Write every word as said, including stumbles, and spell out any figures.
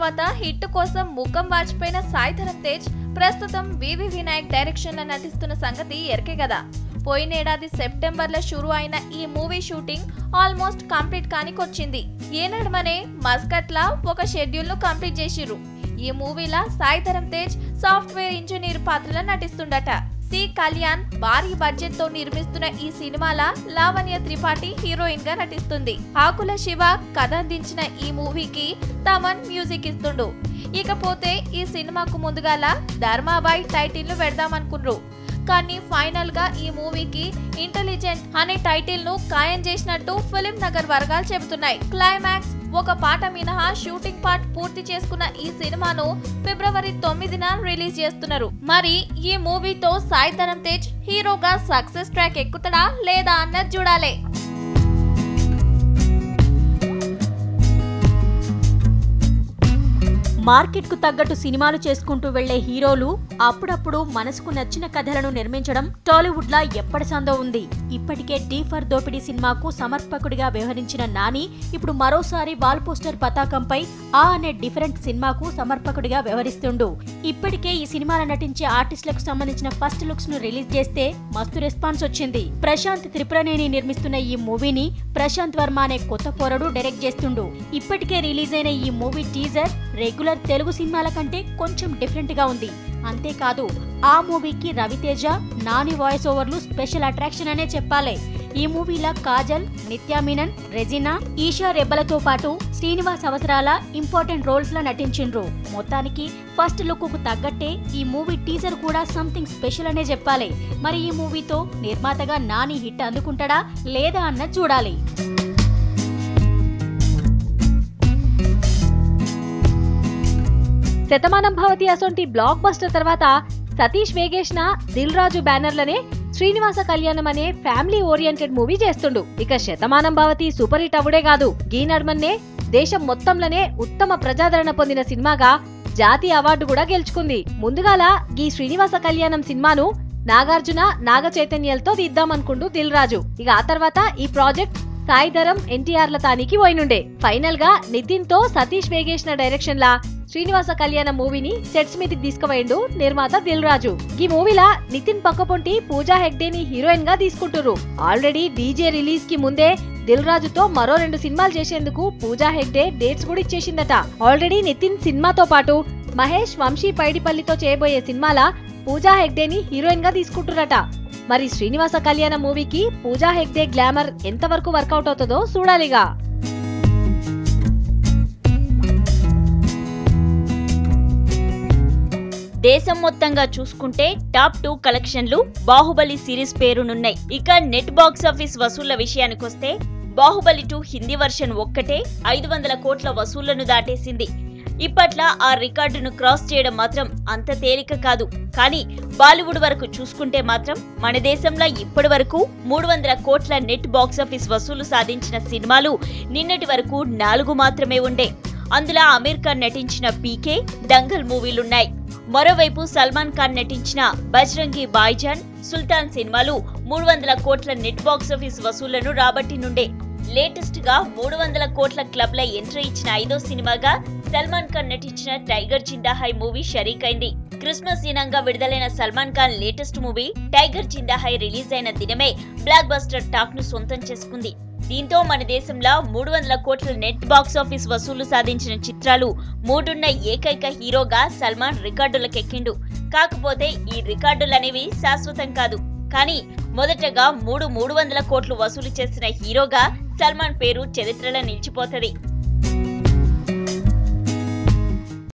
తర్వాత హిట్ కోసం ముఖం వాచిపోయిన సాయి ధరమ్ తేజ్ ప్రస్తుతం వివి వినాయక్ డైరెక్షన్ లో నటిస్తున్న సంగతి ఎరికే కదా. పోయినేడాది సెప్టెంబర్ లో షురు అయిన ఈ మూవీ షూటింగ్ ఆల్మోస్ట్ కంప్లీట్ కానికొచ్చింది. ఈ నడుమనే మస్కట్ లా ఒక షెడ్యూల్ ను కంప్లీట్ చేసిర్రు. ఈ మూవీలా సాయి ధరమ్ తేజ్ సాఫ్ట్వేర్ ఇంజనీర్ పాత్రలో నటిస్తుండట. సి కళ్యాణ్ భారీ బడ్జెట్ తో నిర్మిస్తున్న ఈ సినిమాల లావణ్య త్రిపాఠి హీరోయిన్ గా నటిస్తుంది. ఆకుల శివ కథ అందించిన ఈ మూవీకి తమన్ మ్యూజిక్ ఇస్తుండు. ఇకపోతే ఈ సినిమాకు ముందుగాల ధర్మాబాయ్ టైటిల్ ను పెడదామనుకున్నారు. కానీ ఫైనల్ గా ఈ మూవీకి ఇంటెలిజెంట్ అనే టైటిల్ ను ఖాయం చేసినట్టు ఫిలిం నగర్ వర్గాలు చెబుతున్నాయి. క్లైమాక్స్ ఒక పాట మినహా షూటింగ్ పార్ట్ పూర్తి చేసుకున్న ఈ సినిమాను ఫిబ్రవరి తొమ్మిదిన రిలీజ్ చేస్తున్నారు. మరి ఈ మూవీతో సాయి ధరమ్ తేజ్ హీరోగా సక్సెస్ ట్రాక్ ఎక్కుతాడా లేదా అన్నది చూడాలి. మార్కెట్ కు తగ్గట్టు సినిమాలు చేసుకుంటూ వెళ్లే హీరోలు అప్పుడప్పుడు మనసుకు నచ్చిన కథలను నిర్మించడం టాలీవుడ్ లా ఎప్పటి సందో ఉంది. ఇప్పటికే టీ ఫర్ దోపిడీ సినిమాకు సమర్పకుడిగా వ్యవహరించిన నాని ఇప్పుడు మరోసారి వాల్ పోస్టర్ పతాకంపై ఆ అనే డిఫరెంట్ సినిమాకు సమర్పకుడిగా వ్యవహరిస్తుండు. ఇప్పటికే ఈ సినిమాలో నటించే ఆర్టిస్టులకు సంబంధించిన ఫస్ట్ లుక్స్ ను రిలీజ్ చేస్తే మస్తు రెస్పాన్స్ వచ్చింది. ప్రశాంత్ త్రిపురనేని నిర్మిస్తున్న ఈ మూవీని ప్రశాంత్ వర్మ అనే కొత్త పోరడు డైరెక్ట్ చేస్తుండు. ఇప్పటికే రిలీజ్ అయిన ఈ మూవీ టీజర్ రెగ్యులర్ తెలుగు సినిమాల కంటే కొంచెం డిఫరెంట్ గా ఉంది. అంతేకాదు ఆ మూవీకి రవితేజ నాని వాయిస్ ఓవర్లు స్పెషల్ అట్రాక్షన్ అనే చెప్పాలి. ఈ మూవీలో కాజల్, నిత్యా మీనన్, రెజినా, ఈషా రెబ్బలతో పాటు శ్రీనివాస్ అవసరాల ఇంపార్టెంట్ రోల్స్ లో నటించిండ్రు. మొత్తానికి ఫస్ట్ లుక్ కు తగ్గట్టే ఈ మూవీ టీజర్ కూడా సంథింగ్ స్పెషల్ అనే చెప్పాలి. మరి ఈ మూవీతో నిర్మాతగా నాని హిట్ అందుకుంటాడా లేదా అన్నది చూడాలి. శతమానం భవతి అసొంటి బ్లాక్ బస్టర్ తర్వాత సతీష్ వేగేష్న దిల్ రాజు బ్యానర్లనే శ్రీనివాస కళ్యాణం అనే ఫ్యామిలీ ఓరియంటెడ్ మూవీ చేస్తుండు. ఇక శతమానం భవతి సూపర్ హిట్ అవుడే కాదు, గీ నడుమన్నే దేశం మొత్తంలోనే ఉత్తమ ప్రజాదరణ పొందిన సినిమాగా జాతీయ అవార్డు కూడా గెలుచుకుంది. ముందుగాల గీ శ్రీనివాస కళ్యాణం సినిమాను నాగార్జున నాగ చైతన్యలతో తీద్దామనుకుంటూ దిల్ రాజు. ఇక ఆ తర్వాత ఈ ప్రాజెక్ట్ సాయి ధరమ్ ఎన్టీఆర్ల తానికి పోయినుండే. ఫైనల్ గా నితిన్ తో సతీష్ వేగేష్న డైరెక్షన్ లా శ్రీనివాస కళ్యాణ మూవీని సెట్స్ మీదకి తీసుకుపోయిండు నిర్మాత దిల్ రాజు. ఈ మూవీలా నితిన్ పక్కపొంటి పూజా హెగ్డేని హీరోయిన్ గా తీసుకుంటున్నారు. ఆల్రెడీ డీజే రిలీజ్ కి ముందే దిల్ రాజుతో మరో రెండు సినిమాలు చేసేందుకు పూజా హెగ్డే డేట్స్ కూడా ఇచ్చేసిందట. ఆల్రెడీ నితిన్ సినిమాతో పాటు మహేష్ వంశీ పైడిపల్లితో చేయబోయే సినిమాల పూజా హెగ్డేని హీరోయిన్ గా తీసుకుంటున్నారట. మరి శ్రీనివాస కళ్యాణ మూవీకి పూజా హెగ్డే గ్లామర్ ఎంతవరకు వర్కౌట్ అవుతుందో చూడాలిగా. దేశం మొత్తంగా చూసుకుంటే టాప్ టూ కలెక్షన్లు బాహుబలి సిరీస్ పేరునున్నాయి. ఇక నెట్ బాక్స్ ఆఫీస్ వసూళ్ల విషయానికొస్తే బాహుబలి టూ హిందీ వర్షన్ ఒక్కటే ఐదు వందల కోట్ల వసూళ్లను దాటేసింది. ఇప్పట్ల ఆ రికార్డును క్రాస్ చేయడం మాత్రం అంత తేలిక కాదు. కానీ బాలీవుడ్ వరకు చూసుకుంటే మాత్రం మన దేశంలో ఇప్పటి వరకు మూడు వందల కోట్ల నెట్ బాక్సాఫీస్ వసూలు సాధించిన సినిమాలు నిన్నటి వరకు నాలుగు మాత్రమే ఉండే. అందులో అమీర్ ఖాన్ నటించిన పీకే, దంగల్ మూవీలున్నాయి. మరోవైపు సల్మాన్ ఖాన్ నటించిన బజరంగి భాయిజాన్, సుల్తాన్ సినిమాలు మూడు వందల కోట్ల నెట్ బాక్సాఫీస్ వసూళ్లను రాబట్టినుండే. లేటెస్ట్ గా మూడు వందల కోట్ల క్లబ్ లో ఎంట్రీ ఇచ్చిన ఐదో సినిమాగా సల్మాన్ ఖాన్ నటించిన టైగర్ జిందా హై మూవీ షరీకైంది. క్రిస్మస్ దినంగా విడుదలైన Salman Khan latest movie Tiger Zinda Hai release అయిన దినమే బ్లాక్ బస్టర్ టాక్ ను సొంతం చేసుకుంది. దీంతో మన దేశంలో మూడు వందల కోట్ల నెట్ బాక్సాఫీస్ వసూలు సాధించిన చిత్రాలు మూడున్న ఏకైక హీరోగా సల్మాన్ రికార్డులకెక్కిండు. కాకపోతే ఈ రికార్డులనేవి శాశ్వతం కాదు. కానీ మొదటగా మూడు మూడు వందల కోట్లు వసూలు చేసిన హీరోగా సల్మాన్ పేరు చరిత్రలో నిలిచిపోతది.